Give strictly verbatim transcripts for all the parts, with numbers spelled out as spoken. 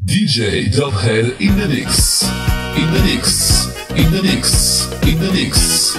D J Dubhead in the mix. In the mix. In the mix. In the mix.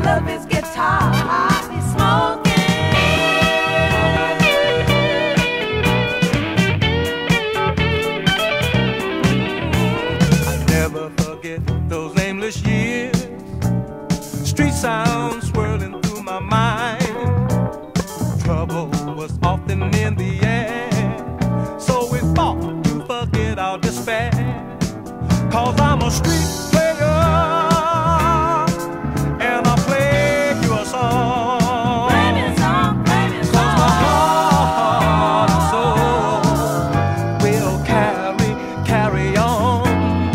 love his guitar, he's smoking. I never forget those nameless years, street sounds swirling through my mind. Trouble was often in the air, so we fought to forget our despair. Cause I'm a street player, and I play you a song. Play me a song, play me a song. Cause my heart and soul will carry, carry on.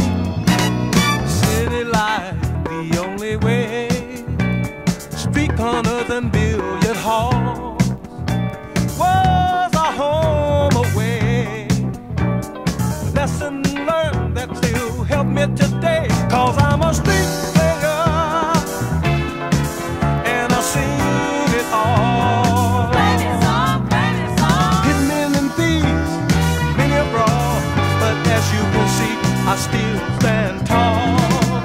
City life, the only way. Street corners and billiard halls was our home away. Lesson learned that still help me today. Cause I'm a street player, and I've seen it all. Play me a song, play me a song. Hitmen and thieves, many a brawl, but as you can see, I still stand tall.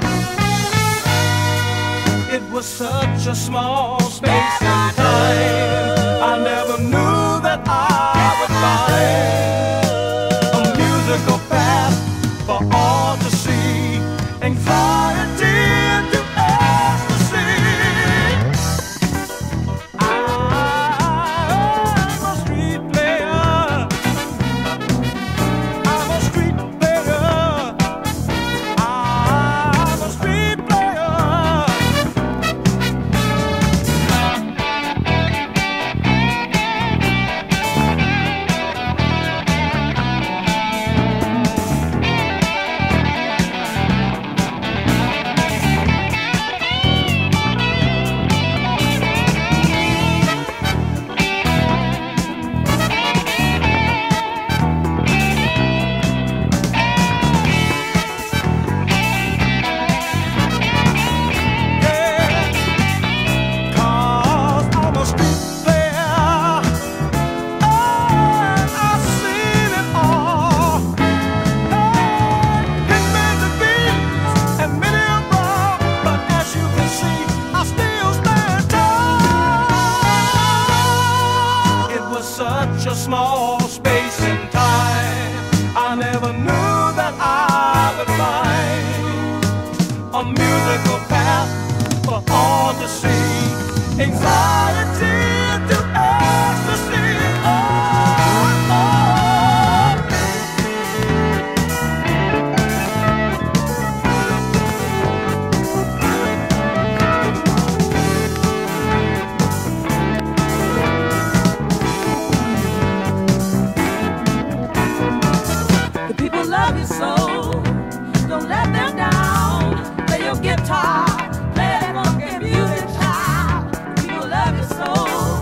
It was such a small space and time, I never knew that I would find a musical path for all to see, anxiety to ecstasy. I'm a street player, I'm a street player, I'm a street player. Such a small space in time, I never knew that I would find a musical path for all to see, anxiety to ecstasy. Oh, oh. Love you so, don't let them down. Play your guitar, play that funky music, child. People love you so.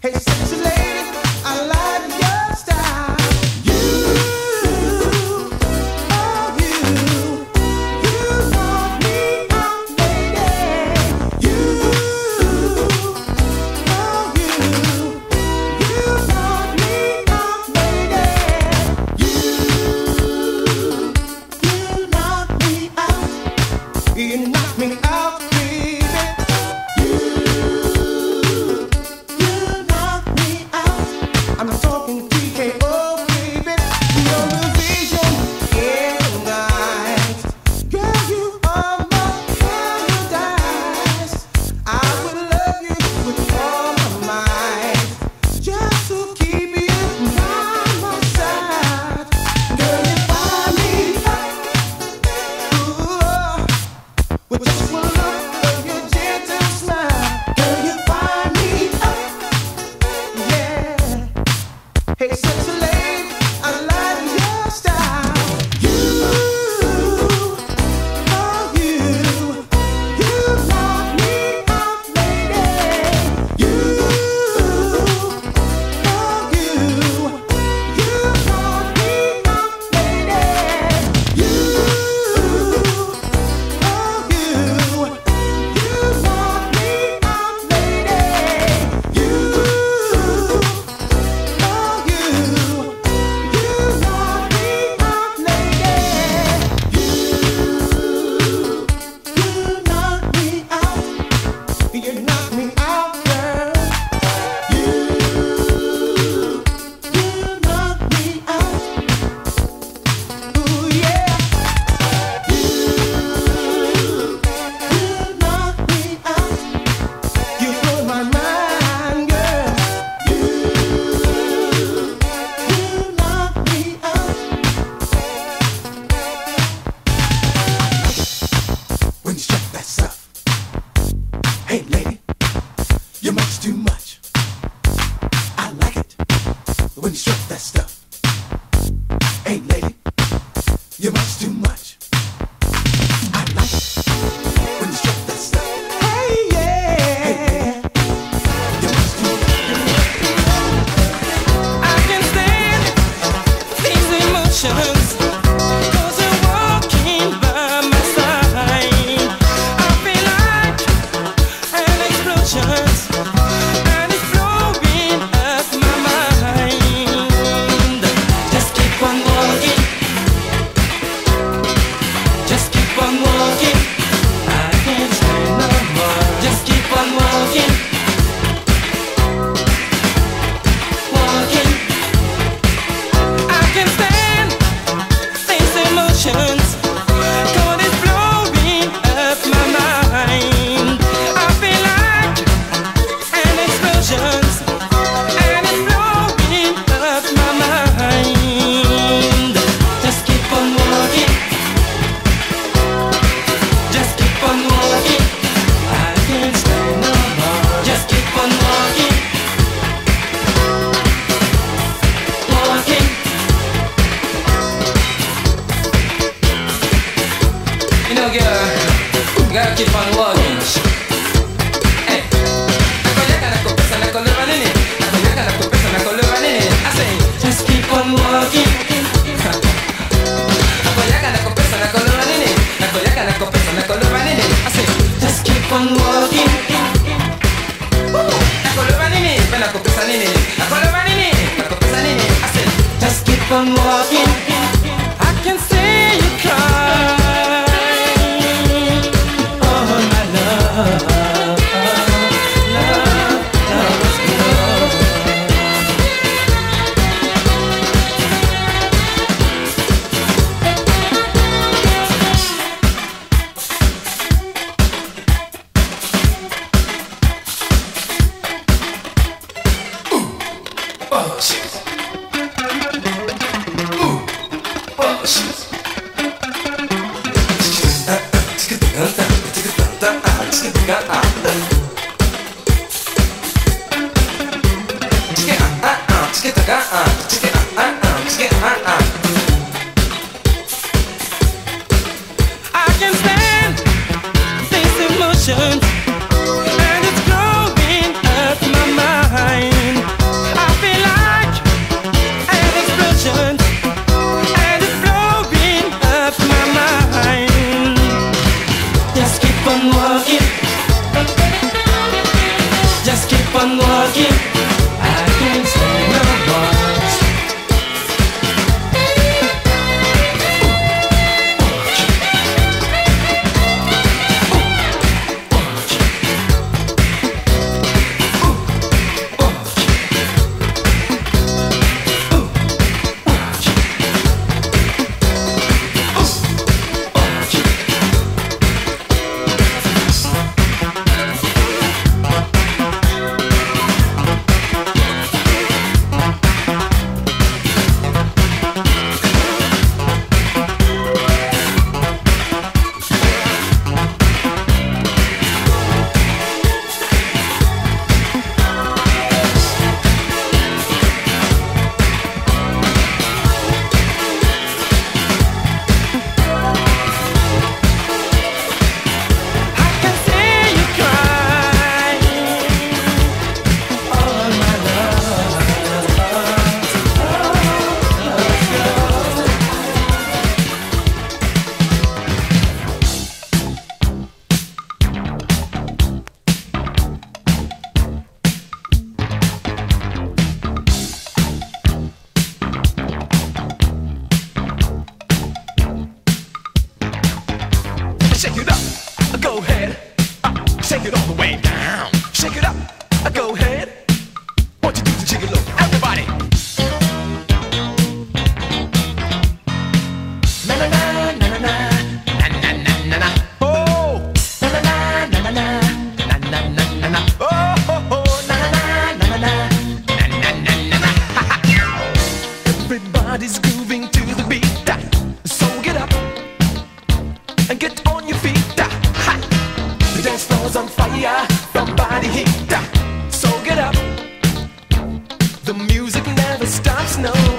And it's growing up my mind. talking, I can't stand no more. Shake it up, go ahead. Uh, shake it all the way down. Shake it up, go ahead. What you do to jiggle up, everybody. Na na na na na na na na na na. Oh, na na na na na na na na na na. Oh, oh, oh, na na na na na na na na na na. Everybody's grooving to the beat, so get up and get on your feet. Ha! The dance floor's on fire from body heat. So get up. The music never stops, no.